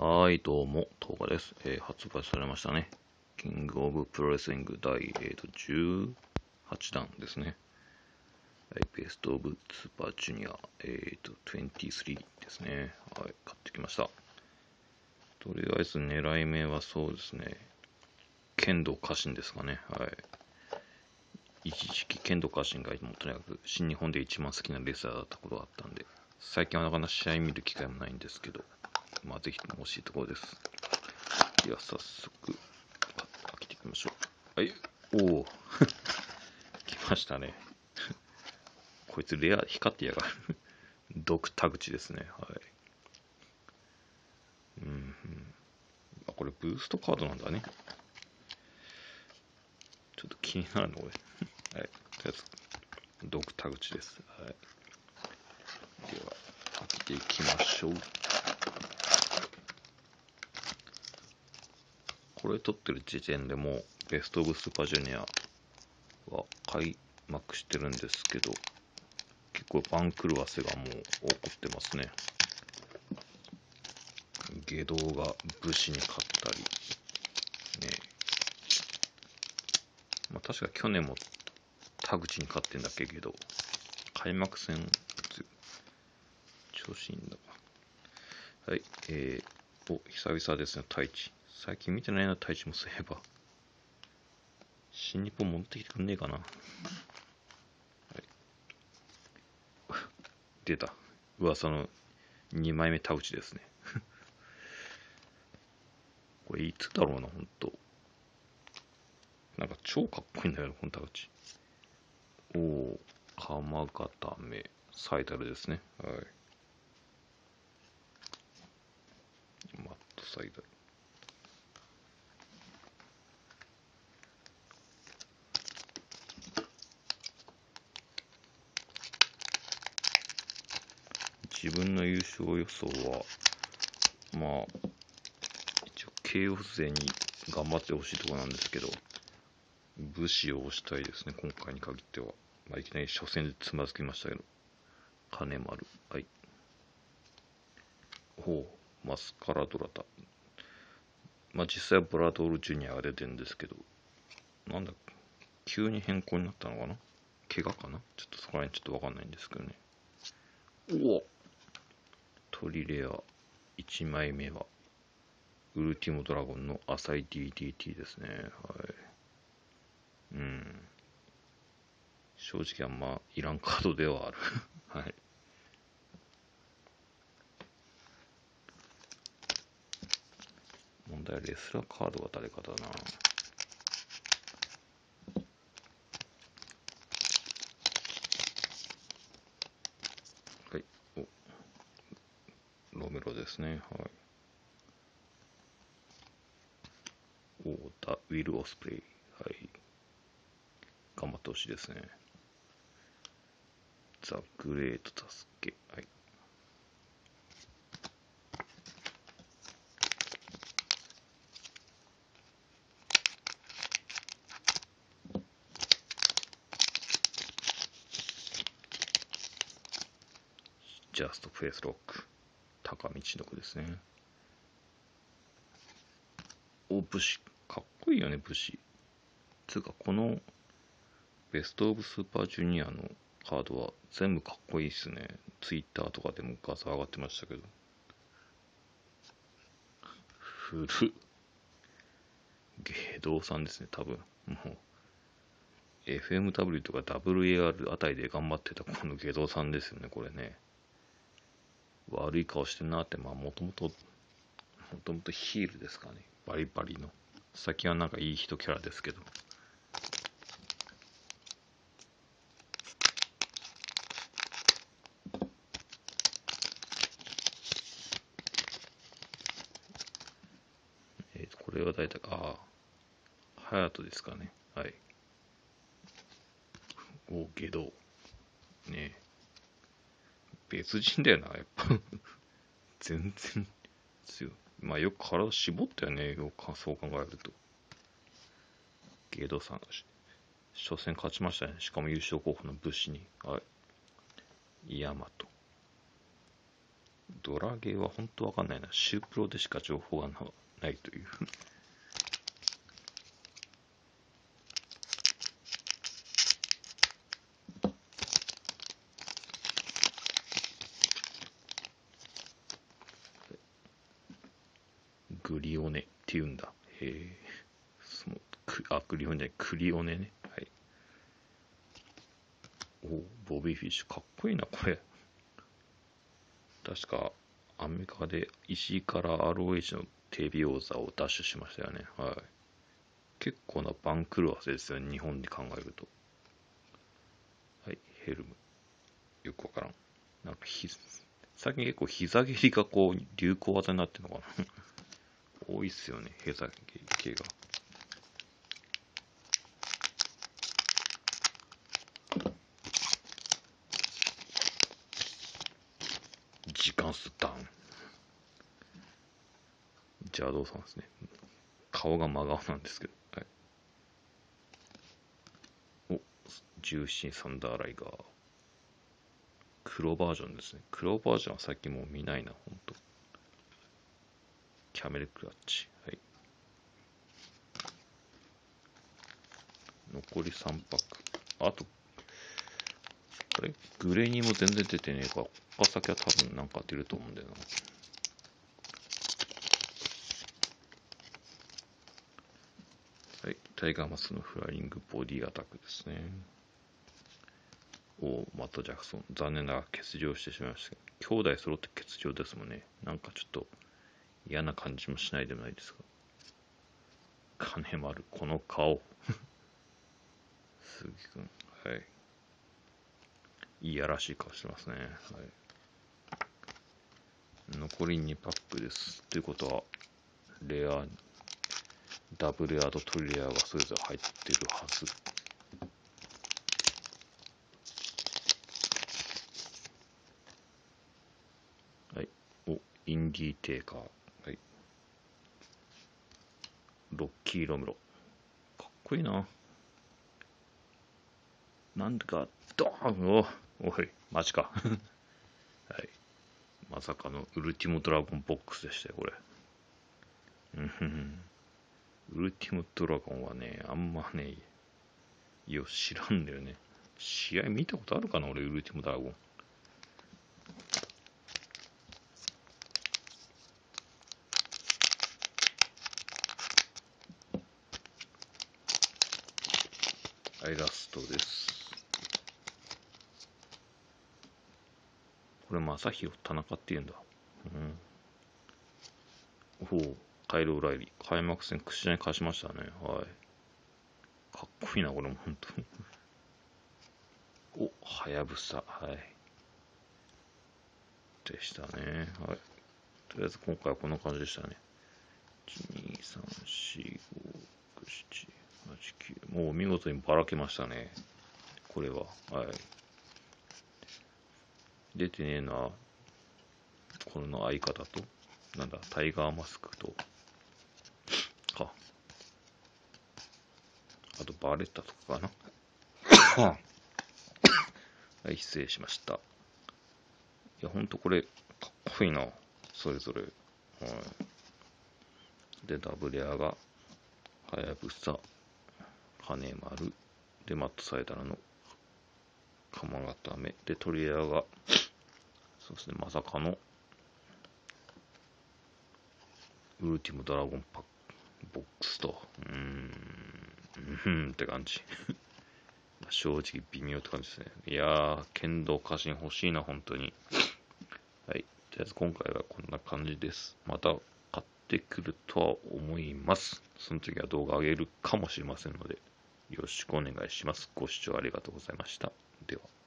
はい、どうも、東賀です。発売されましたね。キングオブプロレスリング第、18弾ですね。ベストオブスーパージュニア、23ですね。はい、買ってきました。とりあえず狙い目はそうですね。剣道家臣ですかね。はい。一時期剣道家臣がもうとにかく新日本で一番好きなレスラーだった頃があったんで、最近はなかなか試合見る機会もないんですけど、まあぜひとも欲しいところです。では早速開けていきましょう。はい、おお来ましたね。こいつレア光ってやがる。毒田口ですね。はい。あ、これブーストカードなんだね。ちょっと気になるのこれ。はい。とりあえず毒田口です。はい。では開けていきましょう。これ撮ってる時点でもうベストオブスーパージュニアは開幕してるんですけど、結構番狂わせがもう起こってますね。下道が武士に勝ったり、ね。まあ確か去年も田口に勝ってんだっけ、下道。開幕戦、調子いいんだ。はい、久々ですね、太一。最近見てないな、太一もそういえば。新日本持ってきてくんねえかな。はい、出た。噂の2枚目田口ですね。これいつだろうな、ほんと。なんか超かっこいいんだよな、この田口。おお、鎌固め、サイタルですね。はい。マットサイタル。自分の優勝予想は、まあ、一応、KO 勢に頑張ってほしいところなんですけど、武士を押したいですね、今回に限っては。まあ、いきなり初戦でつまずきましたけど。金丸。はい。ほう、マスカラドラタ。まあ、実際はブラドールジュニアが出てるんですけど、なんだ、急に変更になったのかな、怪我かな、ちょっとそこら辺ちょっとわかんないんですけどね。おお、トリレア1枚目は、ウルティモドラゴンの浅い DDT ですね。はい。うん。正直あんまいらんカードではある。はい。問題はレスラーカードが誰かだな。はい。ロメロですね。はい。ダ・ウィル・オスプレイ。はい。頑張ってほしいですね。ザ・グレート・助け。はい。ジャスト・フェイス・ロック。高道の子ですね。武士。かっこいいよね、武士。つうか、このベストオブスーパージュニアのカードは全部かっこいいっすね。ツイッターとかでも画像上がってましたけど。古っ。芸道さんですね、多分。もう、FMW とか WAR あたりで頑張ってたこの芸道さんですよね、これね。悪い顔してんなって、まあ、もともとヒールですかね。バリバリの。先はなんかいい人キャラですけど。これは大体、ハヤトですかね。はい。ゲド。ね、別人だよな、やっぱ。全然強い。まあよく体絞ったよね、そう考えると。ゲドさん、初戦勝ちましたね。しかも優勝候補の武士に。はい。ヤマト。 ドラゲーは本当わかんないな。シュープロでしか情報がないという。グリオネっていうんだ。へえ。グリオネじゃない、クリオネね。はい。ボビーフィッシュ。かっこいいな、これ。確か、アメリカで石井から ROH のテレビ王座を奪取しましたよね。はい。結構な番狂わせですよね、日本で考えると。はい、ヘルム。よくわからん。なんか最近結構膝蹴りがこう流行技になってるのかな。多いっすよね、膝蹴り系が。時間スダウン。邪道さんですね。顔が真顔なんですけど。はい、重心サンダーライガー。黒バージョンですね。黒バージョンはさっきもう見ないな、ほんと。キャメルクラッチ。はい。残り3パック。あと、あれグレーニーも全然出てねえか。他先は多分なんか出ると思うんだよな。はい。タイガーマスのフライングボディアタックですね。マット・ジャクソン。残念ながら欠場してしまいました。兄弟揃って欠場ですもんね。なんかちょっと嫌な感じもしないでもないですが。金丸、この顔。鈴木くん。はい。いやらしい顔してますね。はい。残り2パックです。ということは、レア、ダブルエアとトリレアがそれぞれ入ってるはず。はい。インディーテーカー。はい。ロッキー・ロムロ。かっこいいな。なんでか、ドーンおい、マジか。はい。まさかのウルティモドラゴンボックスでしたよ、これ。ウルティモドラゴンはね、あんまね、知らんだよね。試合見たことあるかな、俺、ウルティモドラゴン。はい、ラストです。これ、正宏田中って言うんだ。カイル・オライリー。開幕戦、口に勝ちましたね。はい。かっこいいな、これも、ほんと。はやぶさ。はい。でしたね。はい。とりあえず、今回はこんな感じでしたね。1、2、3、4、5、6、7、8、9。もう見事にばらけましたね。これは。はい。出てねえな。この相方と、なんだ、タイガーマスクと、あとバレッタとかかな。はい、失礼しました。いや、ほんとこれ、かっこいいな。それぞれ。はい。で、ダブレアが、はやぶさ、金丸、で、マットサイダーの、鎌固め、で、トリエアが、そうですね、まさかの、ウルティムドラゴンパック、ボックスと、って感じ。正直微妙って感じですね。いやー、剣道家臣欲しいな、本当に。はい。とりあえず今回はこんな感じです。また買ってくるとは思います。その時は動画上げるかもしれませんので、よろしくお願いします。ご視聴ありがとうございました。では。